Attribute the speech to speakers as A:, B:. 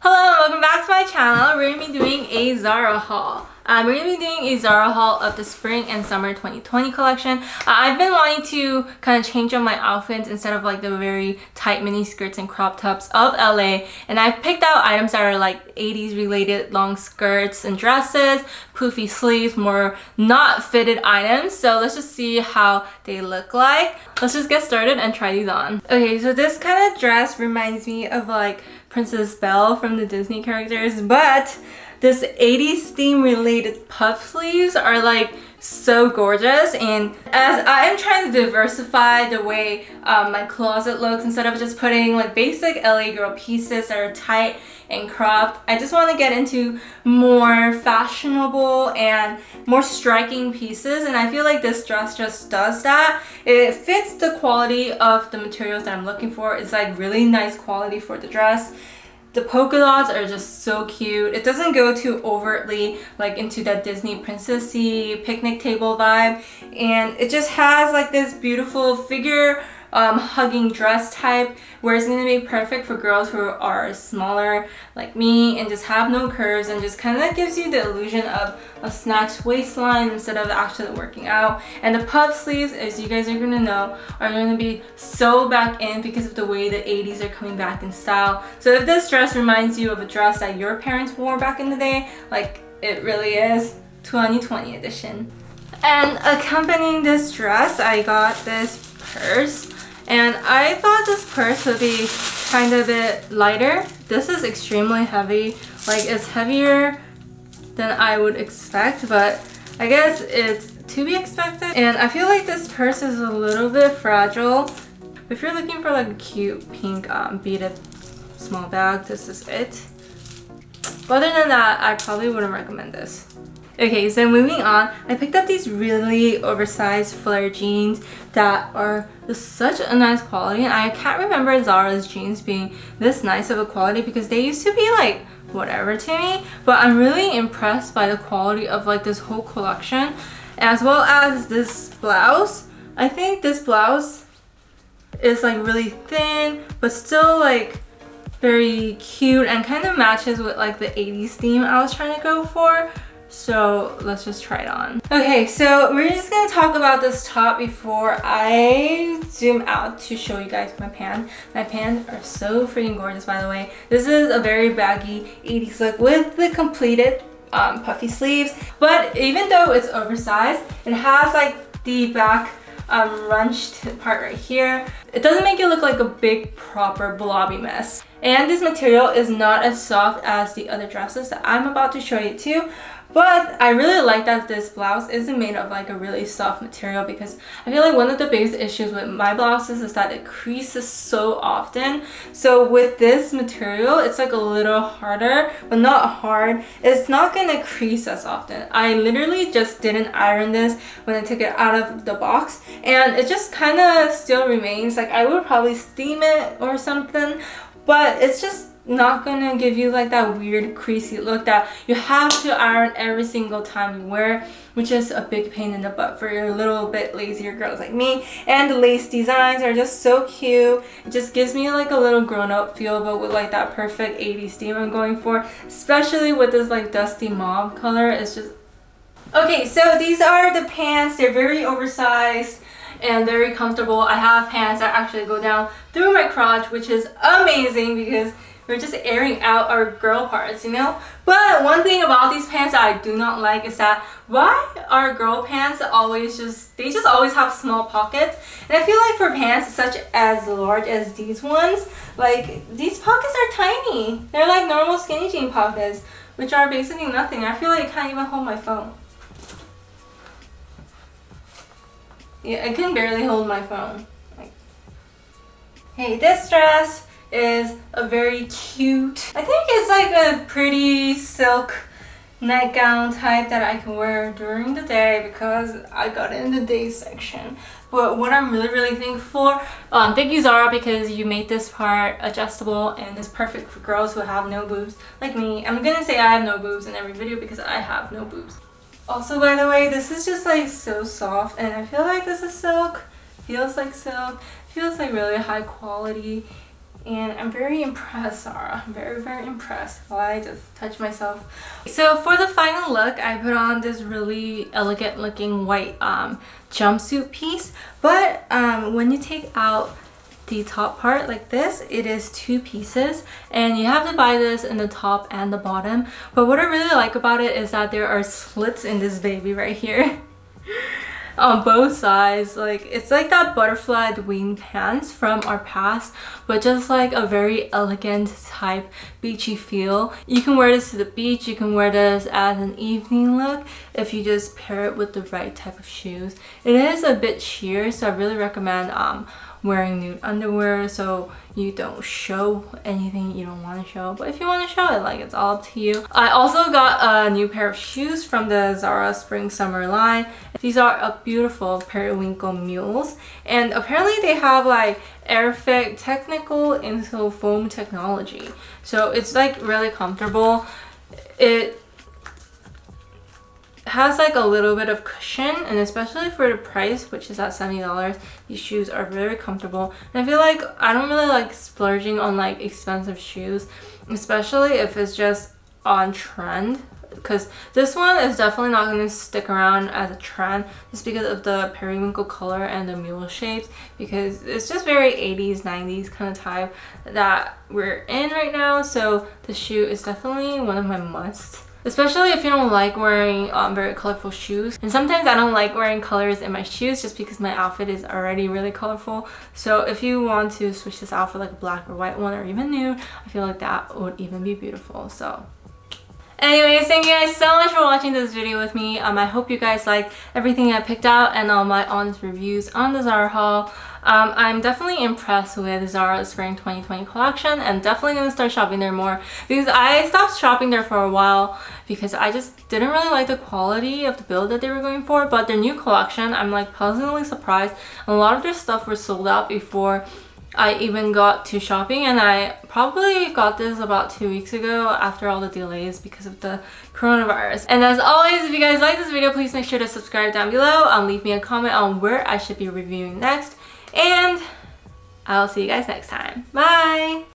A: Hello, welcome back to my channel. We're going to be doing a Zara haul. We're going to be doing a Zara haul of the Spring and Summer 2020 collection. I've been wanting to kind of change up my outfits instead of like the very tight mini skirts and crop tops of LA. And I've picked out items that are like 80s related long skirts and dresses, poofy sleeves, more not fitted items. So let's just see how they look like. Let's just get started and try these on. Okay, so this kind of dress reminds me of like Princess Belle from the Disney characters, but this 80s theme related puff sleeves are like so gorgeous. And as I am trying to diversify the way my closet looks, instead of just putting like basic LA girl pieces that are tight and cropped, I just want to get into more fashionable and more striking pieces, and I feel like this dress just does that. It fits the quality of the materials that I'm looking for. It's like really nice quality for the dress. The polka dots are just so cute. It doesn't go too overtly like into that Disney princessy picnic table vibe, and it just has like this beautiful figure hugging dress type where it's going to be perfect for girls who are smaller like me and just have no curves, and just kind of gives you the illusion of a snatched waistline instead of actually working out. And the puff sleeves, as you guys are going to know, are going to be so back in because of the way the 80s are coming back in style. So if this dress reminds you of a dress that your parents wore back in the day, like it really is 2020 edition. And accompanying this dress, I got this purse. And I thought this purse would be kind of a bit lighter. This is extremely heavy. Like, it's heavier than I would expect, but I guess it's to be expected. And I feel like this purse is a little bit fragile. If you're looking for like a cute pink beaded small bag, this is it. But other than that, I probably wouldn't recommend this. Okay, so moving on, I picked up these really oversized flare jeans that are just such a nice quality, and I can't remember Zara's jeans being this nice of a quality because they used to be like whatever to me, but I'm really impressed by the quality of like this whole collection, as well as this blouse. I think this blouse is like really thin but still like very cute and kind of matches with like the 80s theme I was trying to go for. So let's just try it on. Okay, so we're just gonna talk about this top before I zoom out to show you guys my pants. My pants are so freaking gorgeous, by the way. This is a very baggy 80s look with the completed puffy sleeves. But even though it's oversized, it has like the back runched part right here. It doesn't make it look like a big proper blobby mess. And this material is not as soft as the other dresses that I'm about to show you too. But I really like that this blouse isn't made of like a really soft material, because I feel like one of the biggest issues with my blouses is that it creases so often. So with this material, it's like a little harder, but not hard. It's not gonna crease as often. I literally just didn't iron this when I took it out of the box, and it just kind of still remains. Like I would probably steam it or something, but it's just not gonna give you like that weird creasy look that you have to iron every single time you wear, which is a big pain in the butt for your little bit lazier girls like me. And the lace designs are just so cute. It just gives me like a little grown-up feel, but with like that perfect 80s theme I'm going for, especially with this like dusty mauve color. It's just okay. So these are the pants. They're very oversized and very comfortable. I have pants that actually go down through my crotch, which is amazing because we're just airing out our girl parts, you know? But one thing about these pants that I do not like is that why are girl pants always they just always have small pockets? And I feel like for pants such as large as these ones, like these pockets are tiny. They're like normal skinny jean pockets, which are basically nothing. I feel like I can't even hold my phone. Yeah, I can barely hold my phone. Like, hey, this dress is a very cute, I think it's like a pretty silk nightgown type that I can wear during the day because I got it in the day section. But what I'm really thankful for, thank you Zara, because you made this part adjustable and it's perfect for girls who have no boobs like me. I'm gonna say I have no boobs in every video because I have no boobs. Also, by the way, this is just like so soft, and I feel like this is silk. Feels like silk. Feels like really high quality. And I'm very impressed, Zara. I'm very, very impressed. I just touched myself. So for the final look, I put on this really elegant looking white jumpsuit piece. But when you take out the top part like this, it is 2 pieces, and you have to buy this in the top and the bottom. But what I really like about it is that there are slits in this baby right here. On both sides. Like, it's like that butterfly wing pants from our past, but just like a very elegant type beachy feel. You can wear this to the beach, you can wear this as an evening look if you just pair it with the right type of shoes. It is a bit sheer, so I really recommend wearing nude underwear so you don't show anything you don't want to show. But if you want to show it, like, it's all up to you. I also got a new pair of shoes from the Zara Spring Summer line. These are a beautiful periwinkle mules, and apparently they have like Airfit technical insole foam technology, so it's like really comfortable. It has like a little bit of cushion, and especially for the price, which is at $70, these shoes are very comfortable. And I feel like I don't really like splurging on like expensive shoes, especially if it's just on trend, because this one is definitely not going to stick around as a trend just because of the periwinkle color and the mule shapes, because it's just very 80s 90s kind of type that we're in right now. So the shoe is definitely one of my musts, especially if you don't like wearing very colorful shoes. And sometimes I don't like wearing colors in my shoes just because my outfit is already really colorful. So if you want to switch this out for like a black or white one, or even nude, I feel like that would even be beautiful. So anyways, thank you guys so much for watching this video with me. I hope you guys liked everything I picked out and all my honest reviews on the Zara haul. I'm definitely impressed with Zara's Spring 2020 collection, and definitely gonna start shopping there more, because I stopped shopping there for a while because I just didn't really like the quality of the build that they were going for. But their new collection, I'm like pleasantly surprised. A lot of their stuff was sold out before I even got to shopping, and I probably got this about 2 weeks ago after all the delays because of the coronavirus. And as always, if you guys like this video, please make sure to subscribe down below and leave me a comment on where I should be reviewing next. And I'll see you guys next time. Bye!